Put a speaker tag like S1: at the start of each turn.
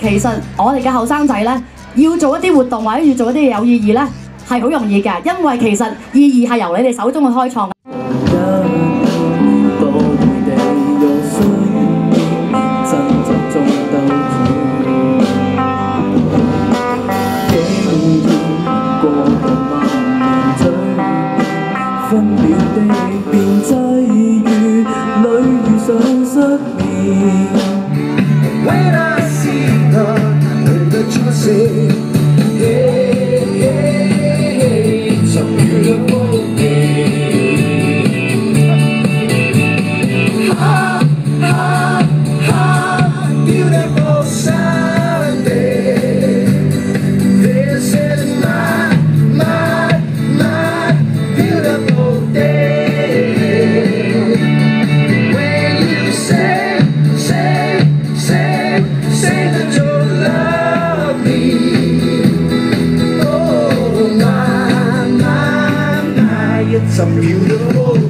S1: 其實我哋嘅後生仔咧，要做一啲活動或者要做一啲有意義咧，係好容易嘅，因為其實意義係由你哋手中去開創。
S2: 分秒的變際遇裏遇上失眠。When I see her, the choices, it's a beautiful day. Ha, ha, ha, beautiful Sunday. This is my beautiful day. When you say that you love me. Oh my, it's a beautiful